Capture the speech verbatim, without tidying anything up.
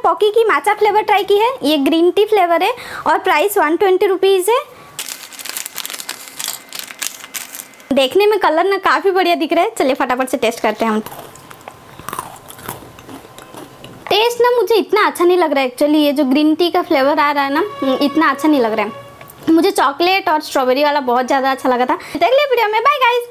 पॉकी की मैचा flavour try की है। ये ग्रीन टी फ्लेवर है और प्राइस वन ट्वेंटी रुपीज़ है। देखने में कलर ना काफ़ी बढ़िया दिख रहा है। चलिए फटाफट से टेस्ट करते हैं हम। टेस्ट ना मुझे इतना अच्छा नहीं लग रहा है एक्चुअली। ये जो ग्रीन टी का फ्लेवर आ रहा है ना, इतना अच्छा नहीं लग रहा है मुझे। चॉकलेट और स्ट्रॉबेरी वाला बहुत ज़्यादा अच्छा लगा था। अगले वीडियो में बाय गाइस।